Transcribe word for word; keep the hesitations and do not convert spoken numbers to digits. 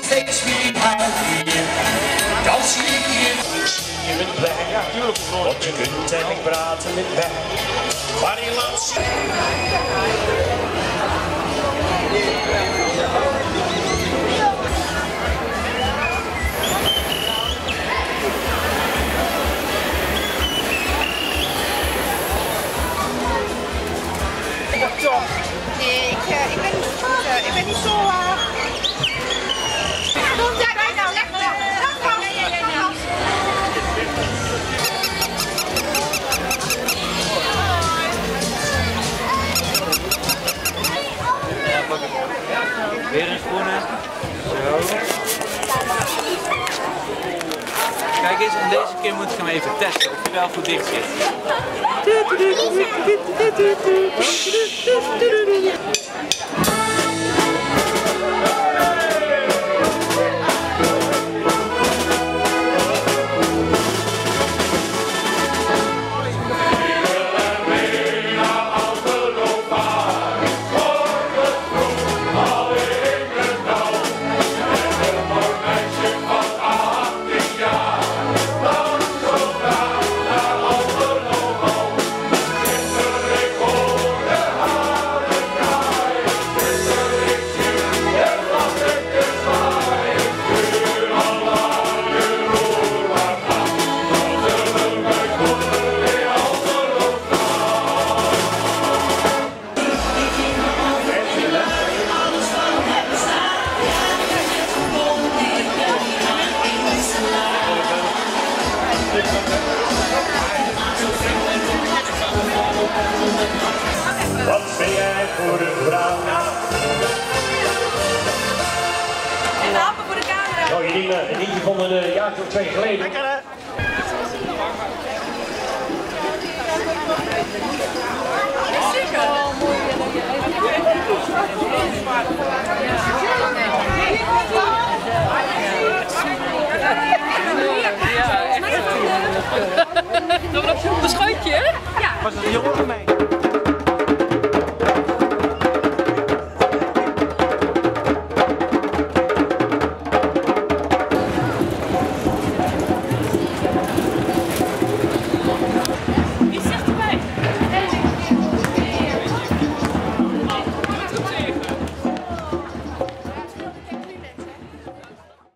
steeds weer haal hier. Dans hier, je bent blij. Ja, tuurlijk. Want je kunt en ik praten met mij. Maar je laat zien. Nee, ik, uh, ik ben niet zo. Uh, ik ben niet zo. Uh... Kom jij bij nou, lekker. Dag man. Ja, ja, ja. Weer een schoenen. Zo. Kijk eens, en deze keer moet ik hem even testen of hij wel goed dicht zit. Wat ben jij voor een vrouw? En de happen voor de camera. Nou, Irina, een liedje van een uh, jaar of twee geleden. Lekker hè? Zeker. Een schuitje, hè? Was het een jongen voor mij?